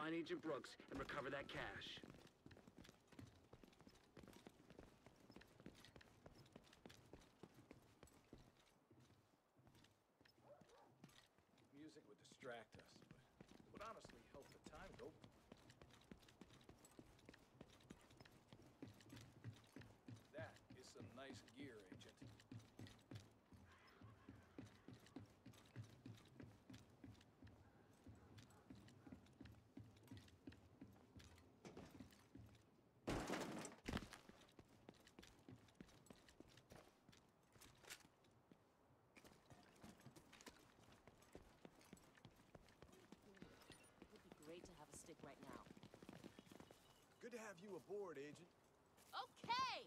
find Agent Brooks and recover that cash. Music would distract us, but it would honestly help the time go. That is some nice gear, Agent. Great to have a stick right now. Good to have you aboard, Agent. Okay!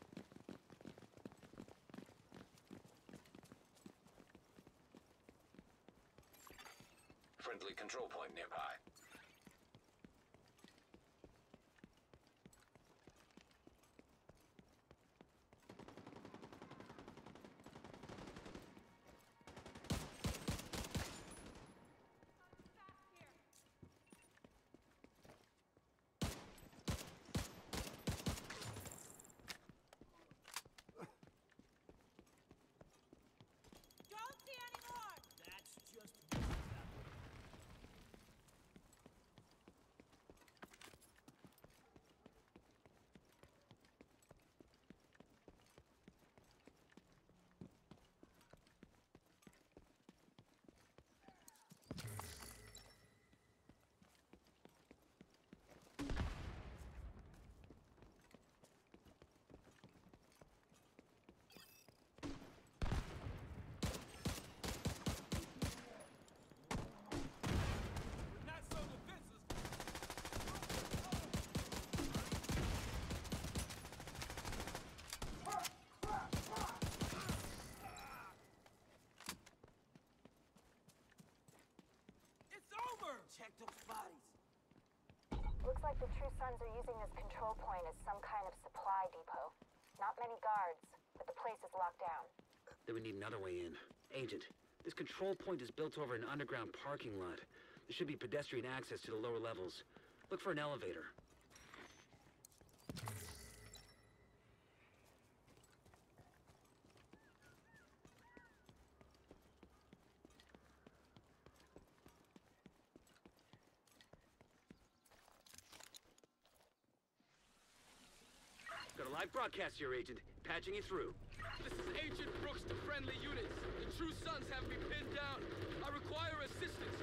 Friendly control point nearby. Check those bodies. Looks like the True Sons are using this control point as some kind of supply depot. Not many guards, but the place is locked down. Then we need another way in. Agent, this control point is built over an underground parking lot. There should be pedestrian access to the lower levels. Look for an elevator. Got a live broadcast here, Agent. Patching you through. This is Agent Brooks to friendly units. The True Sons have me pinned down. I require assistance.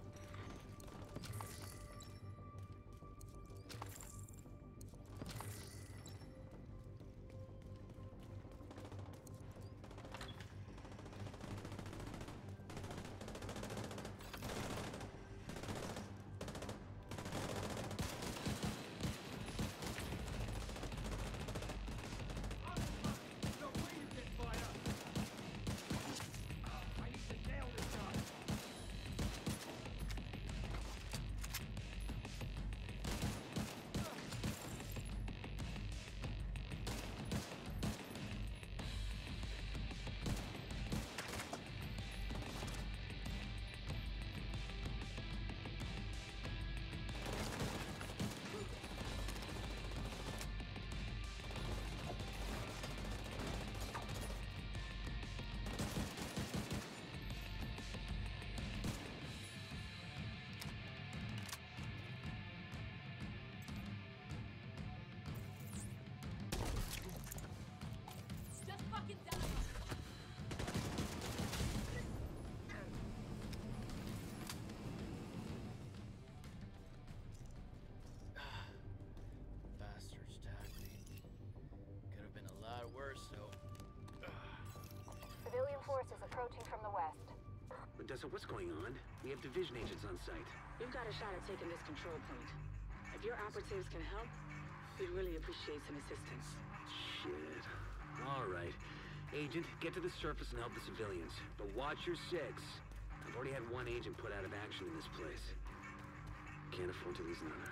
Civilian forces approaching from the west. Odessa, what's going on? We have division agents on site. We've got a shot at taking this control point. If your operatives can help, we'd really appreciate some assistance. Shit. All right. Agent, get to the surface and help the civilians. But watch your six. I've already had one agent put out of action in this place. Can't afford to lose another.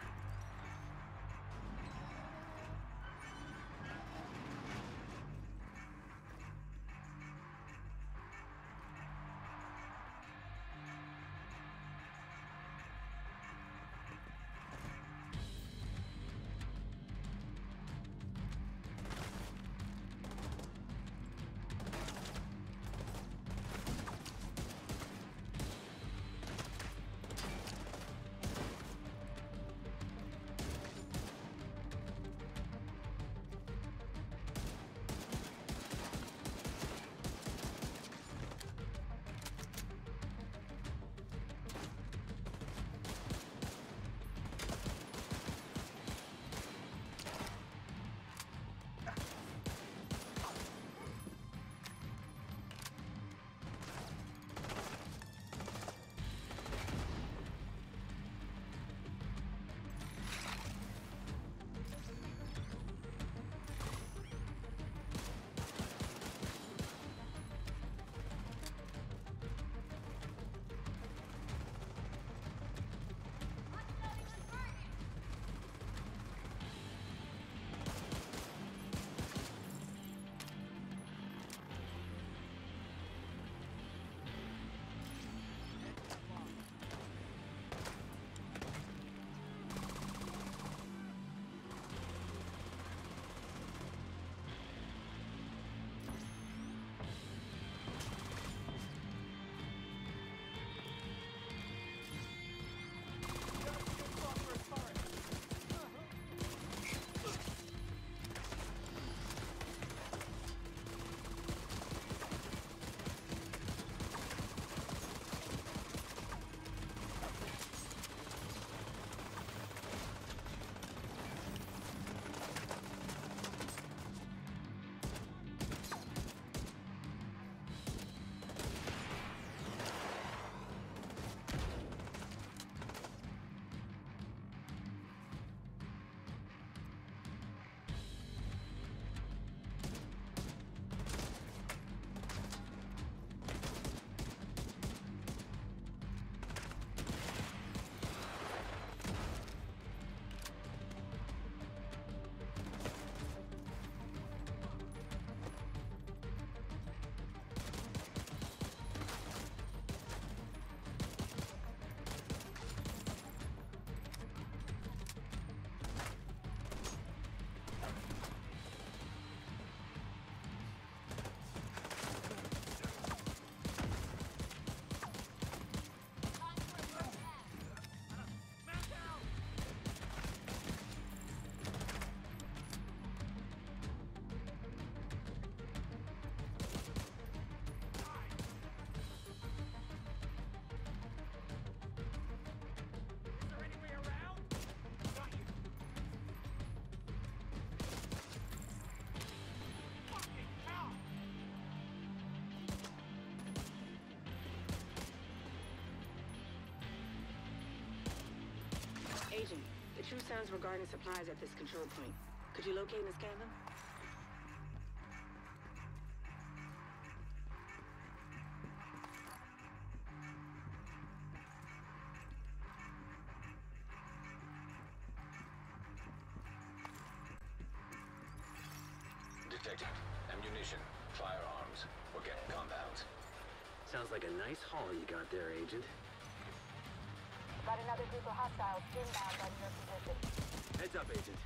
Agent, the true sounds regarding supplies at this control point. Could you locate and scan them? Detecting ammunition, firearms. We're getting compounds. Sounds like a nice haul you got there, Agent. Got another group of hostiles inbound on your position. Heads up, Agent.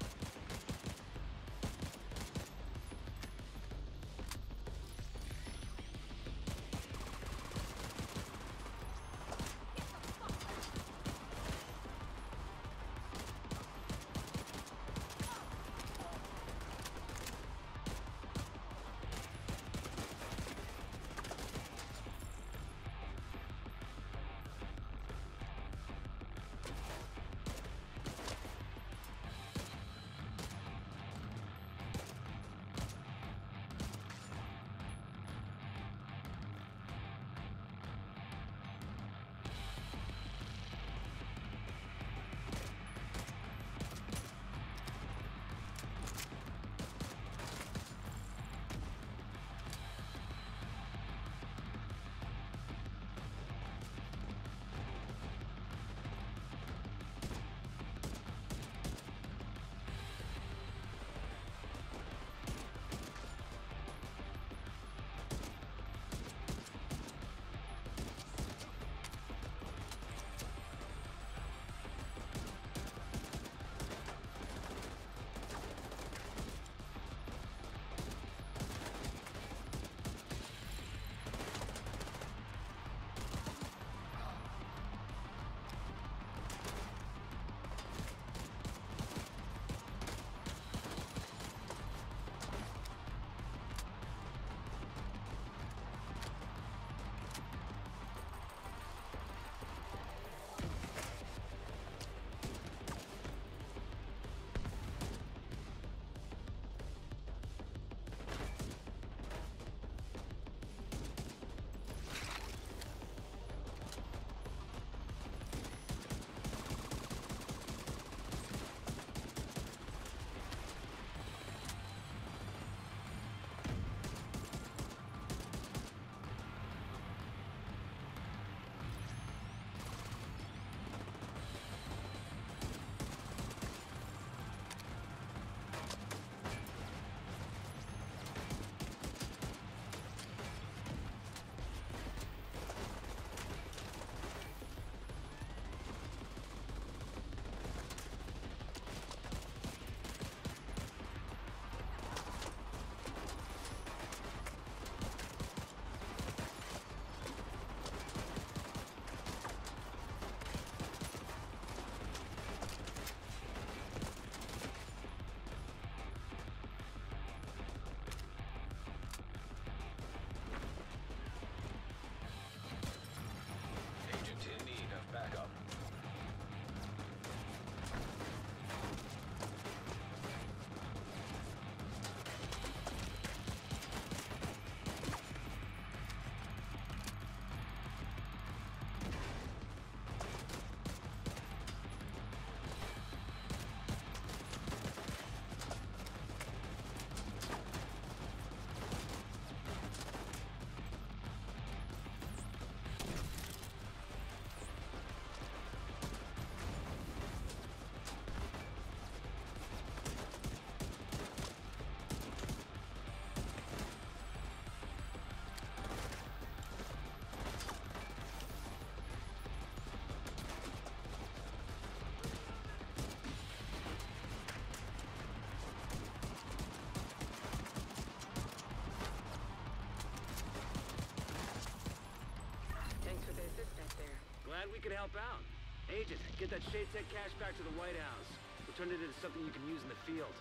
Glad we could help out. Agent, get that Shade Tech cash back to the White House. We'll turn it into something you can use in the field.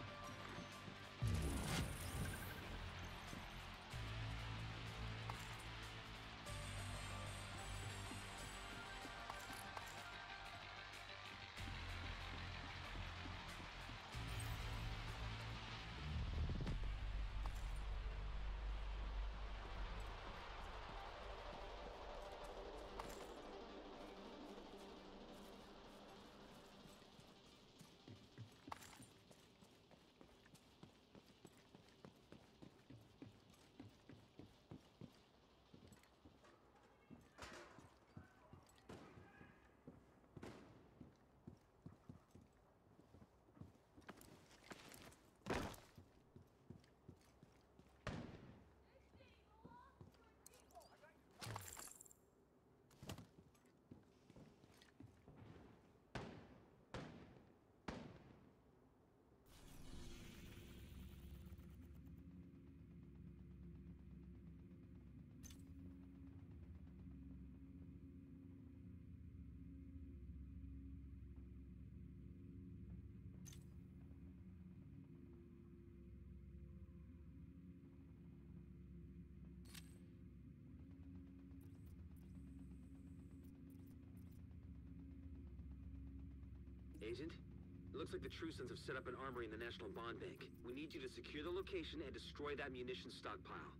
Agent. It looks like the True Sons have set up an armory in the National Bond Bank. We need you to secure the location and destroy that munitions stockpile.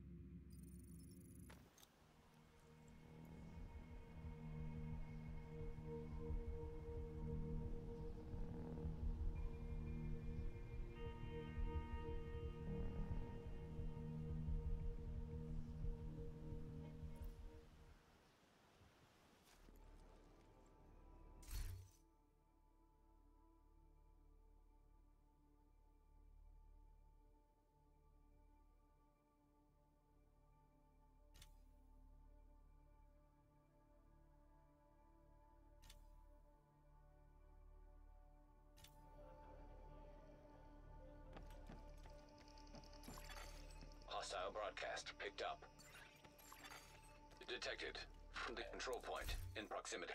Hostile broadcast picked up. Detected from the control point in proximity.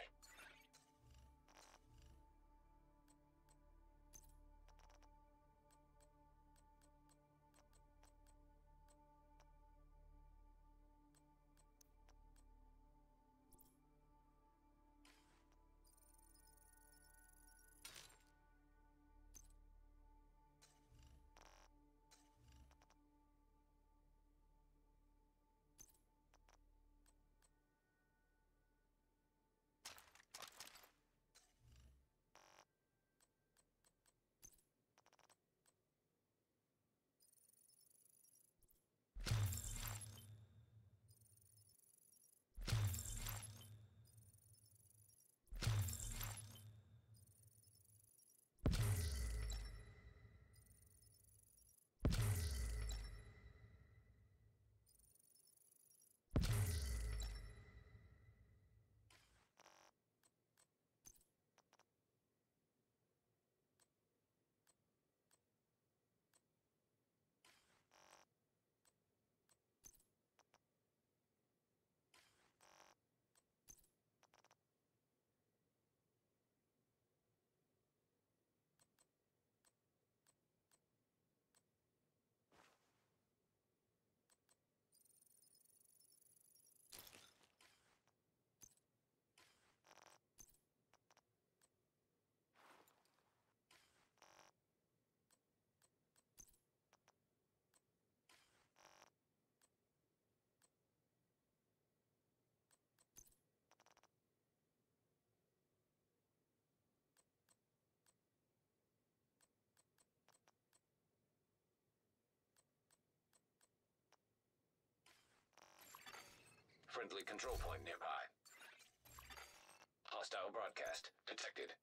Friendly control point nearby. Hostile broadcast detected.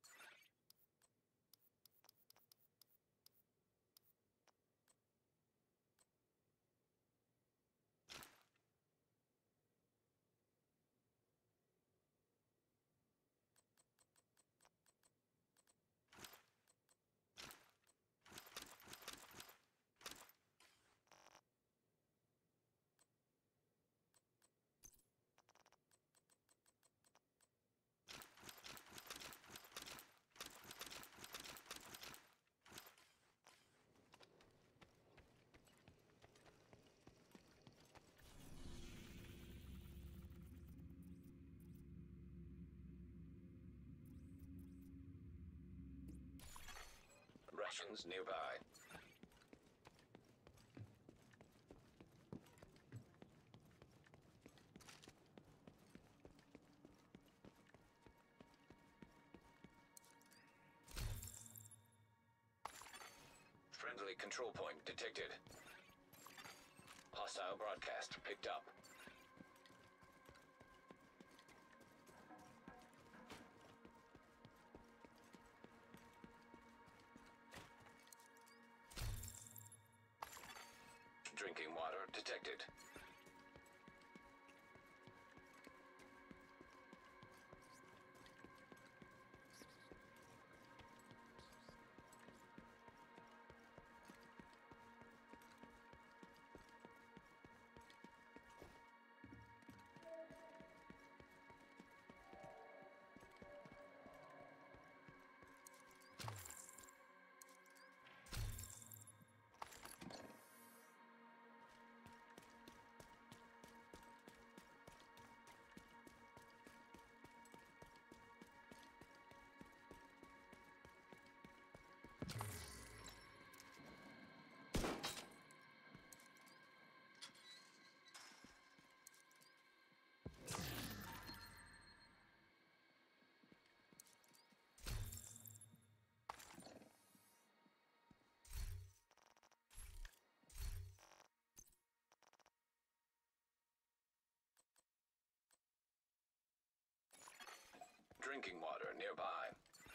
Russians nearby. Friendly control point detected. Hostile broadcast picked up. Drinking water detected. drinking water nearby.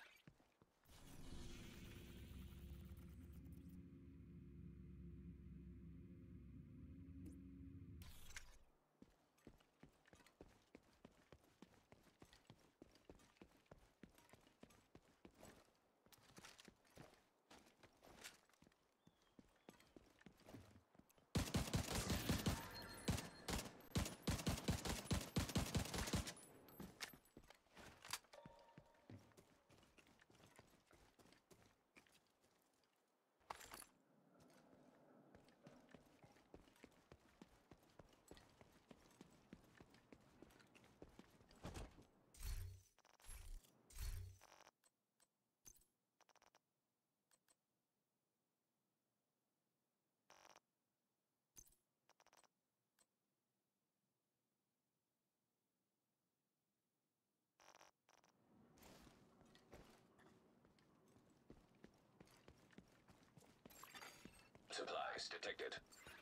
Supplies detected.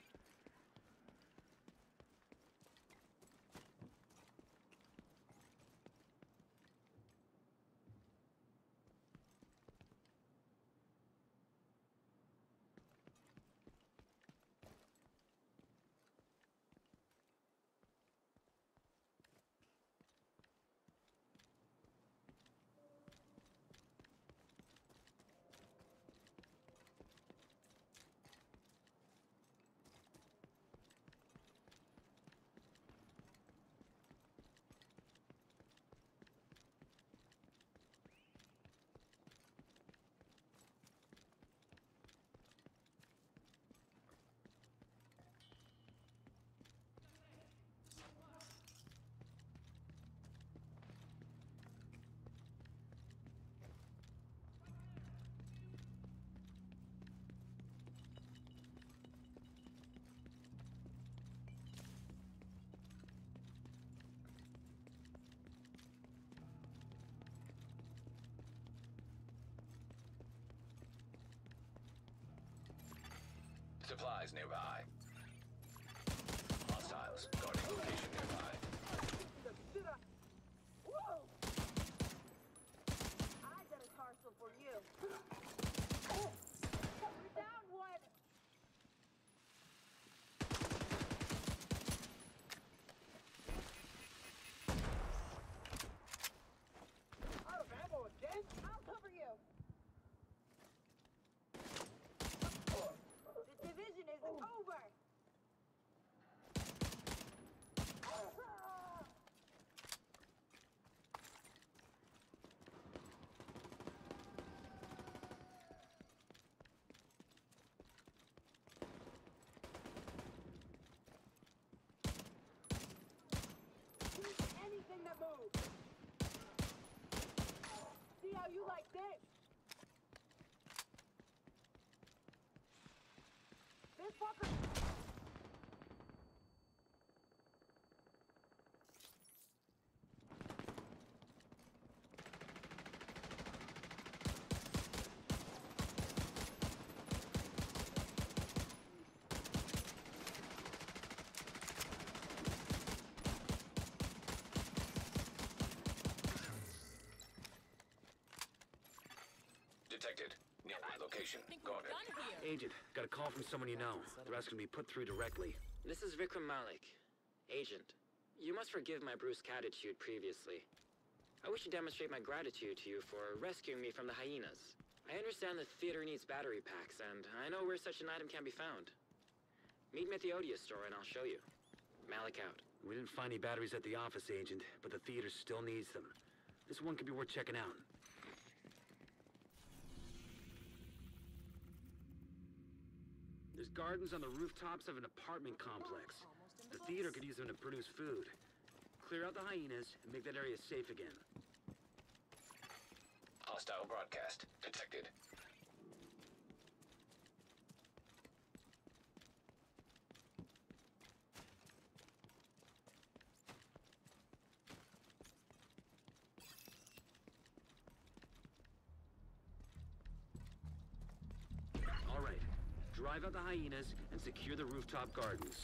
Supplies nearby. Hostiles guarding location nearby. Whoa! I got a parcel for you. We're down one. Out of ammo again? I'll cover you. The division isn't over. Anything that moves. See how you like this? This fucker. Detected. Nearby location. Guarded. Agent, got a call from someone you know. They're asking to be put through directly. This is Vikram Malik. Agent, you must forgive my brusque attitude previously. I wish to demonstrate my gratitude to you for rescuing me from the hyenas. I understand the theater needs battery packs, and I know where such an item can be found. Meet me at the Odia store and I'll show you. Malik out. We didn't find any batteries at the office, Agent, but the theater still needs them. This one could be worth checking out. There's gardens on the rooftops of an apartment complex. The theater could use them to produce food. Clear out the hyenas and make that area safe again. Hostile broadcast detected. All right. Drive out the hyenas and secure the rooftop gardens.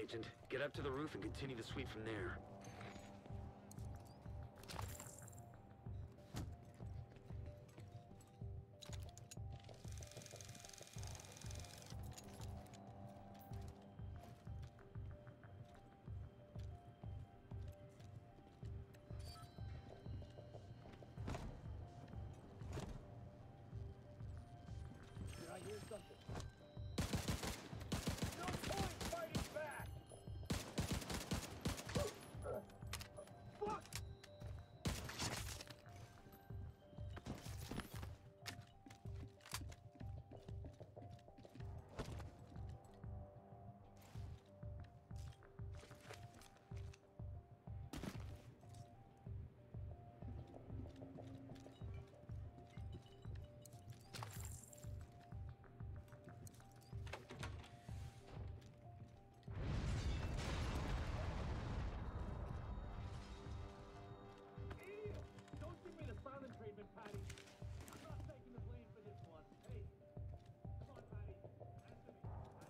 Agent. Get up to the roof and continue the sweep from there. Did I hear something? No point fighting back! Fuck! Don't give me the silent treatment, Patty. I'm not taking the blame for this one. Hey, come on, Patty. Answer me.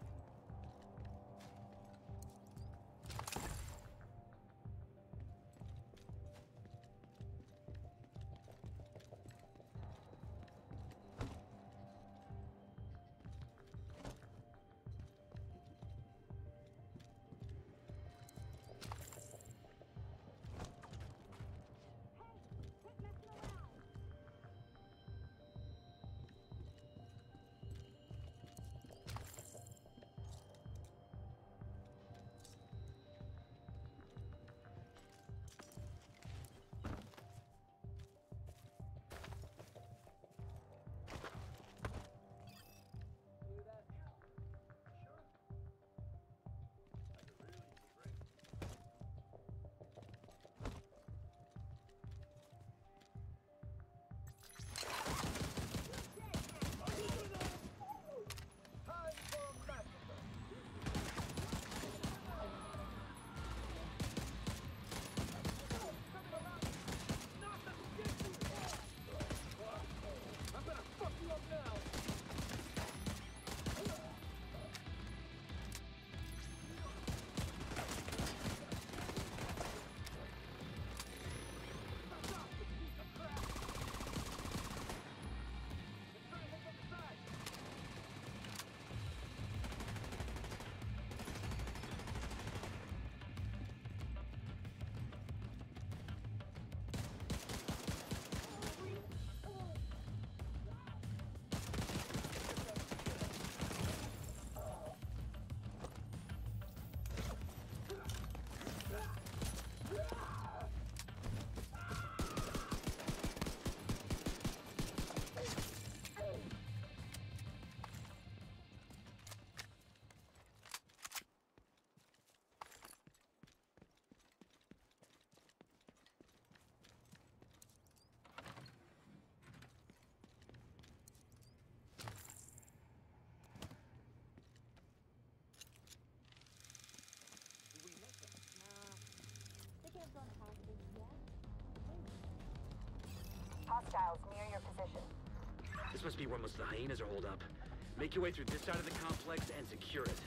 Hostiles near your position. This must be where most of the hyenas are holed up. Make your way through this side of the complex and secure it.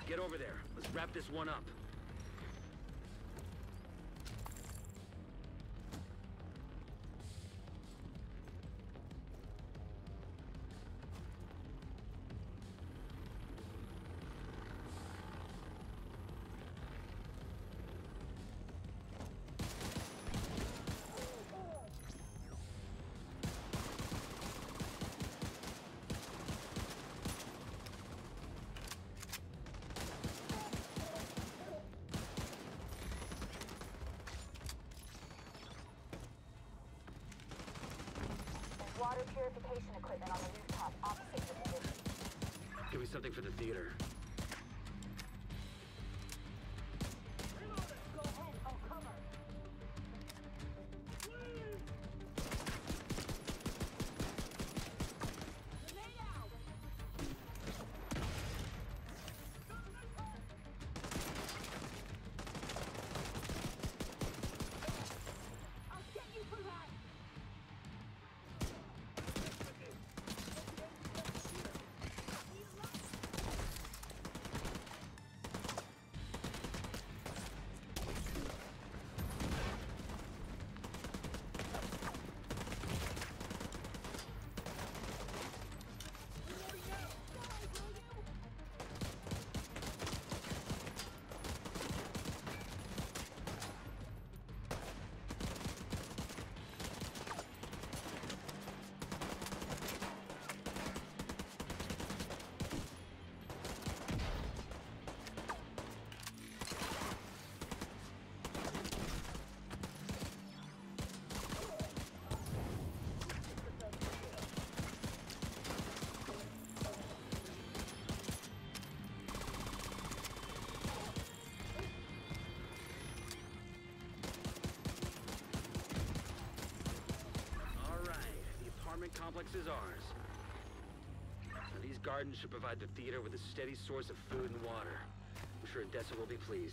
Get over there. Let's wrap this one up. Water purification equipment on the rooftop, opposite your position. Give me something for the theater. Go home. Oh, cover. Grenade out. I'll get you for that. Complex is ours. Now, these gardens should provide the theater with a steady source of food and water. I'm sure Odessa will be pleased.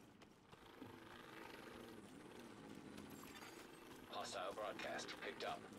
Hostile broadcast picked up.